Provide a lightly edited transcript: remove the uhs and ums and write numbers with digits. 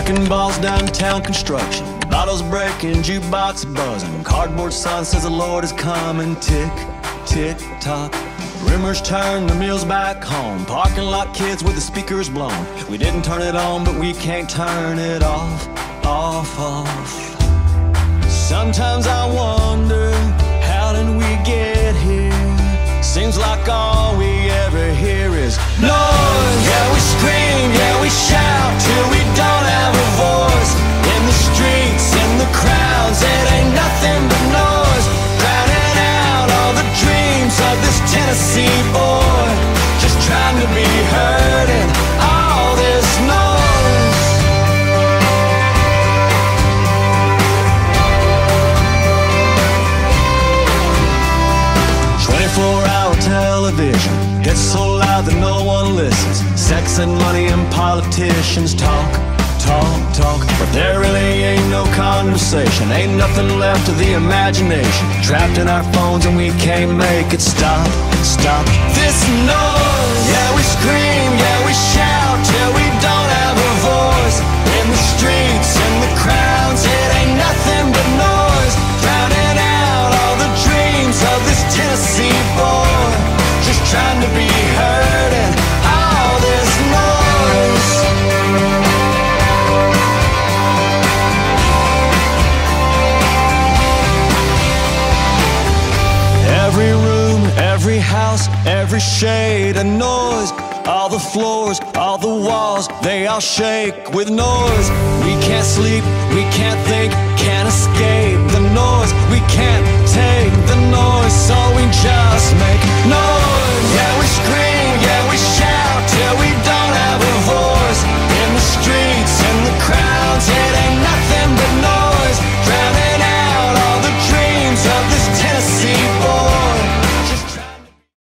Wrecking balls, downtown construction, bottles breaking, jukebox buzzing, cardboard sign says the Lord is coming. Tick, tick, tock. Rumors turn, the mill's back home. Parking lot kids with the speakers blown. We didn't turn it on, but we can't turn it off, off, off. Sometimes I wonder, how did we get here? Seems like all we ever hear is noise. Yeah, we scream, yeah, we shout till we don't have a voice. In the streets, in the crowds, it ain't nothing but noise. Drowning out all the dreams of this Tennessee boy, just trying to be heard in all this noise. 24-hour television, it's so loud that no one listens. Sex and money and politicians talk, talk, talk, but there really ain't no conversation. Ain't nothing left of the imagination. Trapped in our phones and we can't make it stop, stop. This noise, yeah, we scream, yeah, we shout till we don't have a voice. In the streets, in the crowds, it ain't nothing but noise. Drowning out all the dreams of this Tennessee boy, just trying to be heard in all this noise. Every room, every house, every shade of noise. All the floors, all the walls, they all shake with noise. We can't sleep, we can't think, can't escape the noise.